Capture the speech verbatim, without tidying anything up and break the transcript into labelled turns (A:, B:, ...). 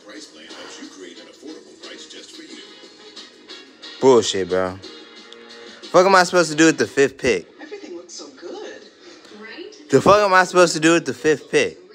A: price plan helps you create an affordable price just for you.
B: Bullshit, bro. Fuck am I supposed to do with the fifth pick?
C: Everything looks so good. Right?
B: The fuck am I supposed to do with the fifth pick?